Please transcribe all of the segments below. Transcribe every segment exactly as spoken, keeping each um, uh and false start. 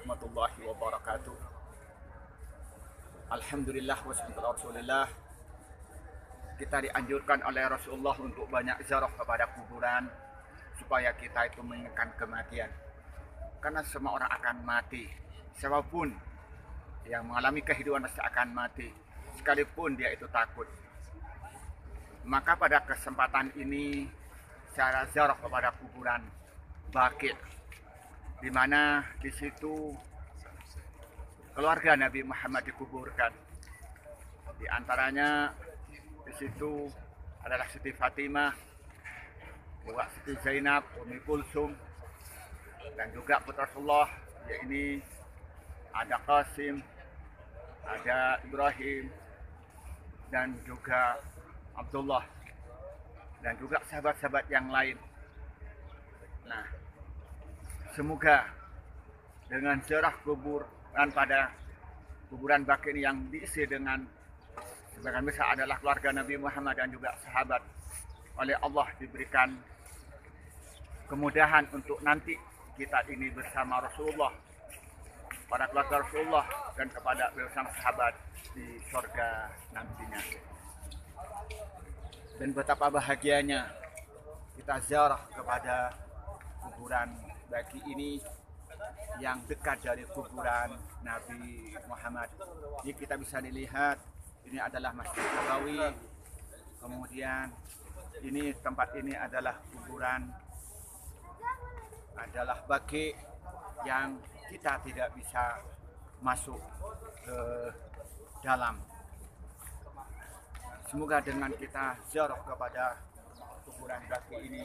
warahmatullahi wabarakatuh. Alhamdulillah wassalatu rasulillah. Kita dianjurkan oleh Rasulullah untuk banyak ziarah kepada kuburan supaya kita itu mengingatkan kematian. Karena semua orang akan mati. Siapapun yang mengalami kehidupan pasti akan mati, sekalipun dia itu takut. Maka pada kesempatan ini saya ziarah kepada kuburan Baqi', di mana di situ keluarga Nabi Muhammad dikuburkan. Di antaranya di situ adalah Siti Fatimah, juga Siti Zainab, Ummi Kulsum, dan juga putra Rasulullah, yaitu ada Qasim, ada Ibrahim, dan juga Abdullah, dan juga sahabat-sahabat yang lain. Nah, semoga dengan ziarah kuburan pada kuburan Baqi' ini yang diisi dengan sebagian besar adalah keluarga Nabi Muhammad dan juga sahabat, oleh Allah diberikan kemudahan untuk nanti kita ini bersama Rasulullah, para keluarga Rasulullah, dan kepada bersama sahabat di surga nantinya. Dan betapa bahagianya kita ziarah kepada kuburan Baqi' ini yang dekat dari kuburan Nabi Muhammad. Ini kita bisa dilihat, ini adalah Masjid Nabawi. Kemudian ini tempat ini adalah kuburan adalah Baqi' yang kita tidak bisa masuk ke dalam. Semoga dengan kita ziarah kepada kuburan Baqi' ini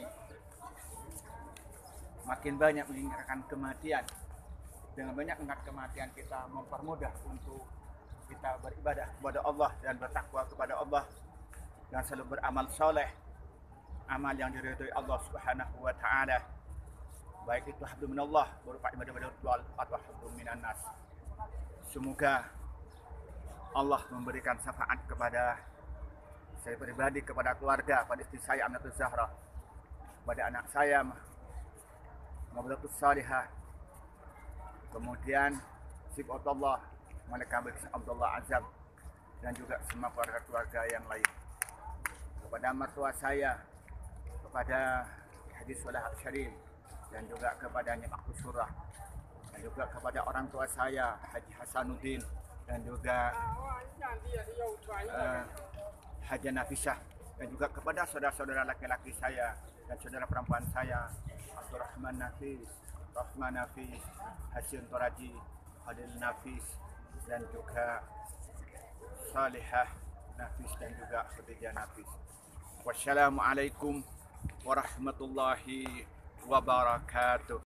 makin banyak mengingatkan kematian. Dengan banyak mengingat kematian, kita mempermudah untuk kita beribadah kepada Allah dan bertakwa kepada Allah, dan selalu beramal soleh, amal yang diridhoi Allah Subhanahu wa taala, baik itu hablum minallah berupa ibadah ritual atau hablum minan nas. Semoga Allah memberikan syafaat kepada saya pribadi, kepada keluarga, pada istri saya Aminatul Zahra, pada anak saya Mablatus Salihah, kemudian Sifatullah Malaikat Bilqis Abdullah Azam, dan juga semua keluarga-keluarga yang lain. Kepada mertua saya, kepada Haji Soleh Syarif, dan juga kepada Nyek Aku Surah, dan juga kepada orang tua saya Haji Hasanuddin, dan juga uh, Haji Nafisah, dan juga kepada saudara-saudara laki-laki saya dan saudara perempuan saya Abdurrahman Nafis, Rahman Nafis, Hasyim Toraji, Adil Nafis, dan juga Salihah Nafis, dan juga Khadijah Nafis. Wassalamualaikum warahmatullahi wabarakatuh.